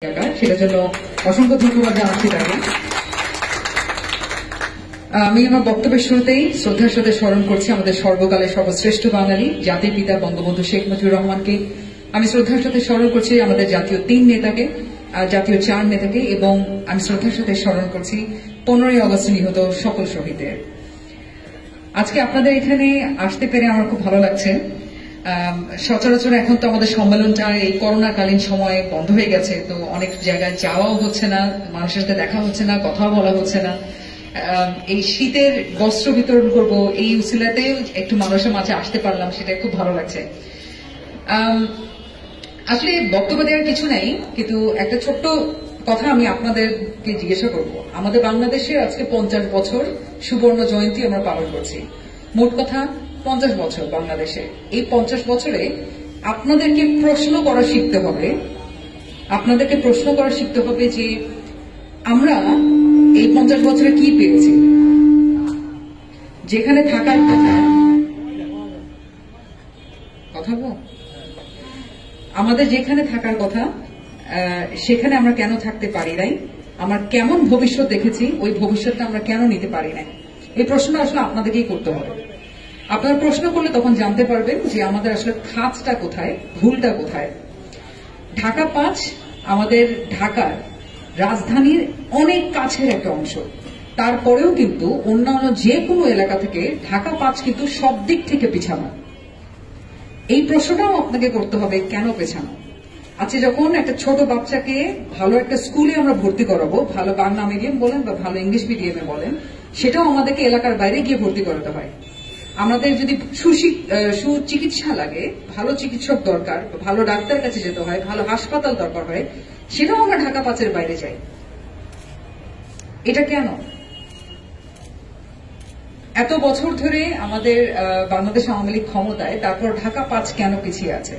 সেটার জন্য অসংখ্য ধন্যবাদ জানাচ্ছি তাকে। আমি আমার বক্তব্যের শুরুতেই শ্রদ্ধার সাথে স্মরণ করছি আমাদের সর্বকালের সর্বশ্রেষ্ঠ বাঙালি জাতির পিতা বঙ্গবন্ধু শেখ মুজিবুর রহমানকে। আমি শ্রদ্ধার সাথে স্মরণ করছি আমাদের জাতীয় 3 নেতাকে, জাতীয় 4 নেতাকে, এবং আমি শ্রদ্ধার সাথে স্মরণ করছি 15ই আগস্ট নিহত সকল শহীদদের। আজকে আপনাদের এখানে আসতে পেরে আমার খুব ভালো লাগছে। সচরাচর এখন তো আমাদের সম্মেলনটা এই করোনাকালীন সময়ে বন্ধ হয়ে গেছে, তো অনেক জায়গায় যাওয়াও হচ্ছে না, মানুষের সাথে দেখা হচ্ছে না, কথাও বলা হচ্ছে না। এই শীতের বস্ত্র বিতরণ করব, এই উসিলাতে একটু মানুষের মাঝে আসতে পারলাম, সেটা খুব ভালো লাগছে। আসলে বক্তব্য দেওয়ার কিছু নেই, কিন্তু একটা ছোট্ট কথা আমি আপনাদেরকে জিজ্ঞাসা করব। আমাদের বাংলাদেশের আজকে 50 বছর সুবর্ণ জয়ন্তী আমরা পালন করছি। মোট কথা 50 বছর বাংলাদেশে। এই 50 বছরে আপনাদেরকে প্রশ্ন করা শিখতে হবে, যে আমরা এই 50 বছরে কি পেয়েছি। যেখানে থাকার কথা আমাদের যেখানে থাকার কথা সেখানে আমরা কেন থাকতে পারি নাই, আমরা কেমন ভবিষ্যৎ দেখেছি, ওই ভবিষ্যৎটা আমরা কেন নিতে পারি নাই। এই প্রশ্নটা আসলে আপনাদেরকেই করতে হবে। আপনারা প্রশ্ন করলে তখন জানতে পারবেন যে আমাদের আসলে খাঁজটা কোথায়, ভুলটা কোথায়। ঢাকা 5 আমাদের ঢাকার রাজধানীর অনেক কাছের একটা অংশ, তারপরেও কিন্তু অন্যান্য যে কোনো এলাকা থেকে ঢাকা 5 কিন্তু সব দিক থেকে পিছানো। এই প্রশ্নটাও আপনাকে করতে হবে, কেন পেছানো। আচ্ছা, যখন একটা ছোট বাচ্চাকে ভালো একটা স্কুলে আমরা ভর্তি করাবো, ভালো বাংলা মিডিয়াম বলেন বা ভালো ইংলিশ মিডিয়ামে বলেন, সেটাও আমাদেরকে এলাকার বাইরে গিয়ে ভর্তি করাতে হয়। আমাদের যদি সুচিকিৎসা লাগে, ভালো চিকিৎসক দরকার, ভালো ডাক্তার কাছে যেতে হয়, ভালো হাসপাতাল দরকার হয়, সেটাও আমরা ঢাকা 5-এর বাইরে যাই। এটা কেন? এত বছর ধরে আমাদের বাংলাদেশ আওয়ামী লীগ ক্ষমতায়, তারপর ঢাকা 5 কেন পিছিয়ে আছে?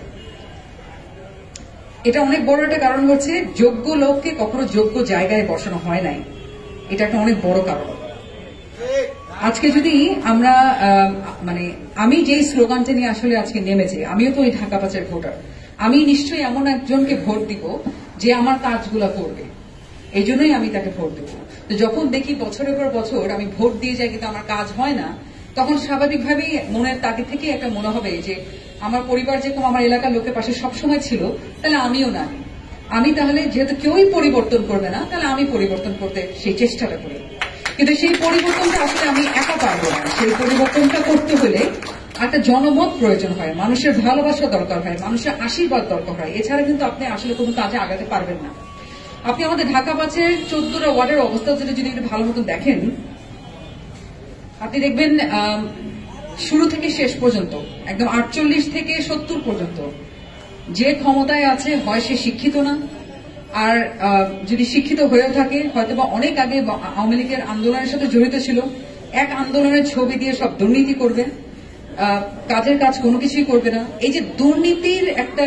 এটা অনেক বড় একটা কারণ হচ্ছে যোগ্য লোককে কখনো যোগ্য জায়গায় বসানো হয় নাই। এটা একটা অনেক বড় কারণ। আজকে যদি আমরা আমি যেই স্লোগানটা নিয়ে আসলে আজকে নেমেছি, আমিও তো এই ঢাকা 5-এর ভোটার, আমি নিশ্চয়ই এমন একজনকে ভোট দিব যে আমার কাজগুলো করবে, এই জন্যই আমি তাকে ভোট দেব। তো যখন দেখি বছরের পর বছর আমি ভোট দিয়ে যাই কিন্তু আমার কাজ হয় না, তখন স্বাভাবিকভাবেই মনের তাগিদ থেকে একটা মনে হবে যে আমার পরিবার যেরকম আমার এলাকার লোকের পাশে সবসময় ছিল, তাহলে আমিও না। আমি তাহলে যেহেতু কেউই পরিবর্তন করবে না, তাহলে আমি পরিবর্তন করতে সেই চেষ্টাটা করি। কিন্তু সেই পরিবর্তনটা আসলে আমি একা পারবো না। সেই পরিবর্তনটা করতে হলে একটা জনমত প্রয়োজন হয়, মানুষের ভালোবাসা দরকার হয়, মানুষের আশীর্বাদ দরকার হয়। এছাড়া কিন্তু আপনি আসলে কোনো কাজে আগাতে পারবেন না। আপনি আমাদের ঢাকা 5-এর 14টা ওয়ার্ডের অবস্থা যদি একটু ভালো মতো দেখেন, আপনি দেখবেন শুরু থেকে শেষ পর্যন্ত একদম 48 থেকে 70 পর্যন্ত যে ক্ষমতায় আছে, হয় সে শিক্ষিত না, আর যদি শিক্ষিত হয়েও থাকে হয়তোবা অনেক আগে আওয়ামী লীগের আন্দোলনের সাথে জড়িত ছিল। এক আন্দোলনের ছবি দিয়ে সব দুর্নীতি করবে, কাজের কাজ কোনো কিছুই করবে না। এই যে দুর্নীতির একটা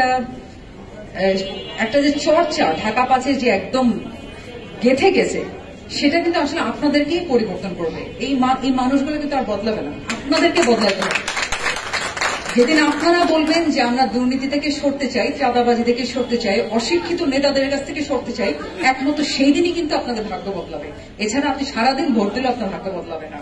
যে চর্চা ঢাকা 5-এ যে একদম গেঁথে গেছে, সেটা কিন্তু আসলে আপনাদেরকেই পরিবর্তন করবে। এই মানুষগুলো কিন্তু আর বদলাবে না, আপনাদেরকে বদলাতে হবে। যেদিন আপনারা বলবেন যে আমরা দুর্নীতি থেকে সরতে চাই, চাঁদাবাজি থেকে সরতে চাই, অশিক্ষিত নেতাদের কাছ থেকে সরতে চাই, একমাত্র সেই দিনই কিন্তু আপনাদের ভাগ্য বদলাবে। এছাড়া আপনি সারাদিন ভোট দিলে আপনার ভাগ্য বদলাবে না।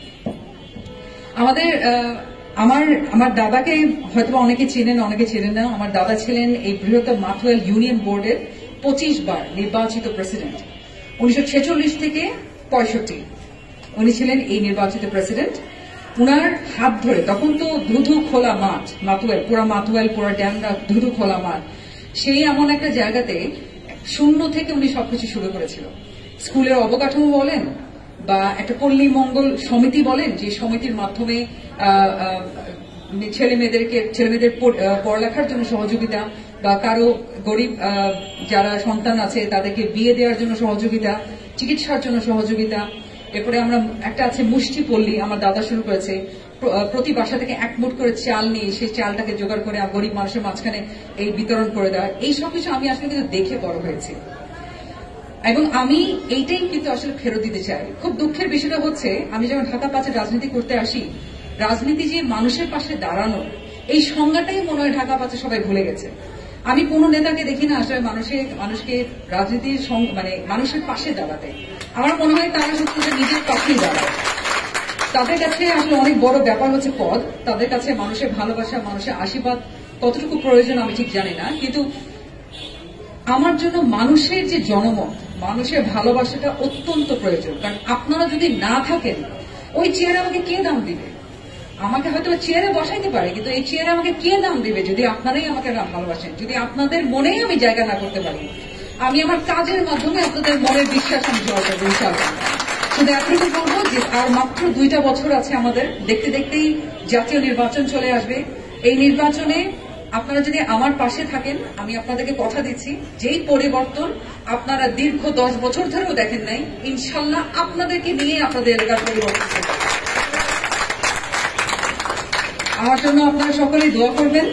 আমার দাদাকে হয়তো অনেকে চেনেন, অনেকে চেনেন না। আমার দাদা ছিলেন এই বৃহত্তম মাথুয়াইল ইউনিয়ন বোর্ডের 25 বার নির্বাচিত প্রেসিডেন্ট। 1946 থেকে 65 উনি ছিলেন এই নির্বাচিত প্রেসিডেন্ট। উনার হাত ধরে, তখন তো ধুধু খোলা মাঠ, মাথুয়াইল পুরা ড্যামরা ধুধু খোলা মাঠ, সেই এমন একটা জায়গাতে শূন্য থেকে উনি সবকিছু শুরু করেছিল। স্কুলের অবকাঠামো বলেন বা একটা পল্লী মঙ্গল সমিতি বলেন, যে সমিতির মাধ্যমে ছেলেমেয়েদের পড়ালেখার জন্য সহযোগিতা, বা কারো গরিব যারা সন্তান আছে তাদেরকে বিয়ে দেওয়ার জন্য সহযোগিতা, চিকিৎসার জন্য সহযোগিতা। এরপরে আমরা একটা আছে মুষ্টি পল্লী, আমার দাদা শুরু করেছে। প্রতি বাসা থেকে 1 মুঠ করে চাল নিয়ে সেই চালটাকে জোগাড় করে গরিব মানুষের মাঝখানে এই বিতরণ করে দেওয়া। এই সবকিছু আমি আসলে কিন্তু দেখে বড় হয়েছি, এবং আমি এইটাই কিন্তু আসলে ফেরত দিতে চাই। খুব দুঃখের বিষয়টা হচ্ছে, আমি যখন ঢাকা 5-এ রাজনীতি করতে আসি, রাজনীতি যে মানুষের পাশে দাঁড়ানো, এই সংজ্ঞাটাই মনে হয় ঢাকা 5-এ সবাই ভুলে গেছে। আমি কোনো নেতাকে দেখি না আসলে মানুষকে রাজনীতির মানে মানুষের পাশে দাঁড়াতে। আমার মনে হয় তারা শুধু নিজের পাশেই দাঁড়ায়। তাদের কাছে আসলে অনেক বড় ব্যাপার হচ্ছে পদ, তাদের কাছে মানুষের ভালোবাসা, মানুষের আশীর্বাদ কতটুকু প্রয়োজন আমি ঠিক জানি না, কিন্তু আমার জন্য মানুষের যে জনমত, মানুষের ভালোবাসাটা অত্যন্ত প্রয়োজন। কারণ আপনারা যদি না থাকেন, ওই চেয়ারে আমাকে কে দাম দিবে? আমাকে হয়তো চেয়ারে বসাইতে পারে, কিন্তু এই চেয়ারে আমাকে কে দাম দিবে যদি আপনারাই আমাকে ভালোবাসেন? যদি আপনাদের মনেই আমি জায়গা না করতে পারি, আমি আমার কাজের মাধ্যমে আপনাদের মনের বিশ্বাস আমি জয় করবো ইনশাআল্লাহ। শুধু এতটুকু বলবো যে আর মাত্র 2টা বছর আছে আমাদের, দেখতে দেখতেই জাতীয় নির্বাচন চলে আসবে। এই নির্বাচনে আপনারা যদি আমার পাশে থাকেন, আমি আপনাদেরকে কথা দিচ্ছি, যেই পরিবর্তন আপনারা দীর্ঘ 10 বছর ধরেও দেখেন নাই, ইনশাল্লাহ আপনাদেরকে নিয়ে আপনাদের এলাকার পরিবর্তন হবে। আমার জন্য আপনারা সকলেই দোয়া করবেন।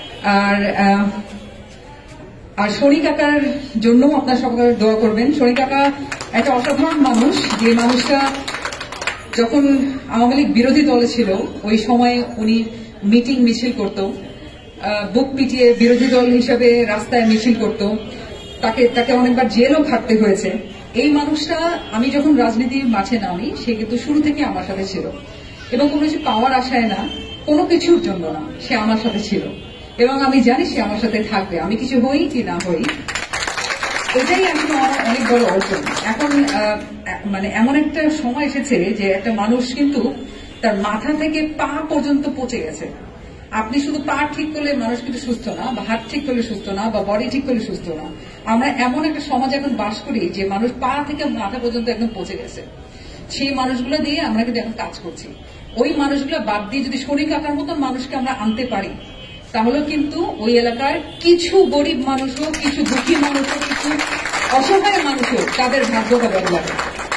আর শরী কাকার জন্য আপনারা সকলে দোয়া করবেন। শরী কাকা একটা অসাধারণ মানুষ, যে মানুষটা যখন আওয়ামী লীগ বিরোধী দলে ছিল ওই সময় উনি মিটিং মিছিল করত, বুক পিটিয়ে বিরোধী দল হিসেবে রাস্তায় মিছিল করত, তাকে অনেকবার জেলও খাটতে হয়েছে। এই মানুষটা আমি যখন রাজনীতির মাঠে নামি, সে কিন্তু শুরু থেকে আমার সাথে ছিল, এবং কোনো কিছু পাওয়ার আশায় না, কোনো কিছুর জন্য না, সে আমার সাথে ছিল, এবং আমি জানি সে আমার সাথে থাকবে, আমি কিছু হই কি না হই। এটাই আসলে আমার অনেক বড় অর্জন। এখন মানে এমন একটা সময় এসেছে যে একটা মানুষ কিন্তু তার মাথা থেকে পা পর্যন্ত পচে গেছে। আপনি শুধু পা ঠিক করলে মানুষ কিন্তু সুস্থ না, বা হাত ঠিক করলে সুস্থ না, বা বডি ঠিক করলে সুস্থ না। আমরা এমন একটা সমাজ এখন বাস করি যে মানুষ পা থেকে মাথা পর্যন্ত একদম পচে গেছে। সেই মানুষগুলো দিয়ে আমরা কিন্তু এখন কাজ করছি। ওই মানুষগুলো বাদ দিয়ে যদি শরী কাকার মতন মানুষকে আমরা আনতে পারি, তাহলে কিন্তু ওই এলাকার কিছু গরিব মানুষও, কিছু দুঃখী মানুষও, কিছু অসহায় মানুষও তাদের ভাগ্যটা বদলাবে।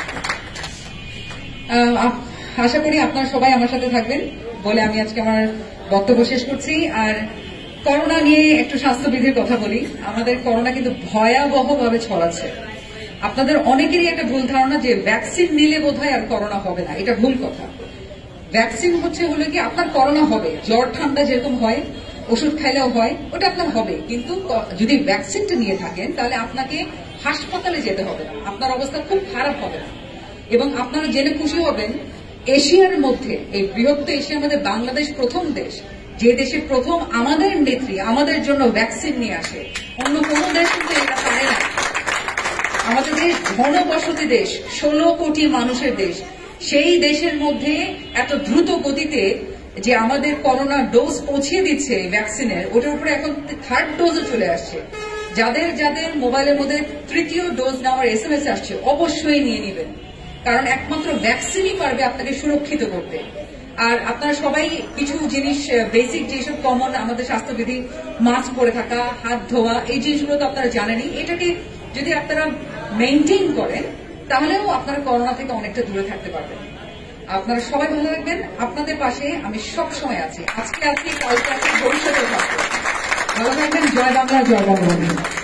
আশা করি আপনারা সবাই আমার সাথে থাকবেন বলে আমি আজকে আমার বক্তব্য শেষ করছি। আর করোনা নিয়ে একটু স্বাস্থ্যবিধির কথা বলি। আমাদের করোনা কিন্তু ভয়াবহভাবে ছড়াচ্ছে। আপনাদের অনেকেরই একটা ভুল ধারণা যে ভ্যাকসিন নিলে বোধহয় আর করোনা হবে না, এটা ভুল কথা। ভ্যাকসিন হলো কি, আপনার করোনা হবে, জ্বর ঠান্ডা যেরকম হয়, ওষুধ খাইলেও হয়, ওটা আপনার হবে, কিন্তু যদি ভ্যাকসিনটা নিয়ে থাকেন তাহলে আপনাকে হাসপাতালে যেতে হবে না, আপনার অবস্থা খুব খারাপ হবে না। এবং আপনারা জেনে খুশি হবেন, এশিয়ার মধ্যে, এই বৃহত্তর এশিয়ার মধ্যে বাংলাদেশ প্রথম দেশ, যে দেশে প্রথম আমাদের নেত্রী আমাদের জন্য ভ্যাকসিন নিয়ে আসে। অন্য কোন দেশ কিন্তু এটা পারে না। আমাদের দেশ ঘনবসতি দেশ, 16 কোটি মানুষের দেশ। সেই দেশের মধ্যে এত দ্রুত গতিতে যে আমাদের করোনা ডোজ পৌঁছিয়ে দিচ্ছে ভ্যাকসিনের, ওটার উপরে এখন 3rd ডোজও চলে আসছে। যাদের মোবাইলের মধ্যে 3য় ডোজ নেওয়ার SMS আসছে, অবশ্যই নিয়ে নেবেন, কারণ একমাত্র ভ্যাকসিনই পারবে আপনাকে সুরক্ষিত করতে। আর আপনারা সবাই কিছু জিনিস, বেসিক যেসব কমন আমাদের স্বাস্থ্যবিধি, মাস্ক পরে থাকা, হাত ধোয়া, এই জিনিসগুলো তো আপনারা জানেনই। এটাকে যদি আপনারা মেইনটেইন করেন, তাহলেও আপনারা করোনা থেকে অনেকটা দূরে থাকতে পারবেন। আপনারা সবাই ভালো থাকবেন। আপনাদের পাশে আমি সব সময় আছি, আজকে আছি, কালকে আছি, ভবিষ্যতে থাকবো। ভালো থাকবেন। জয় বাংলা, জয় বঙ্গবন্ধু।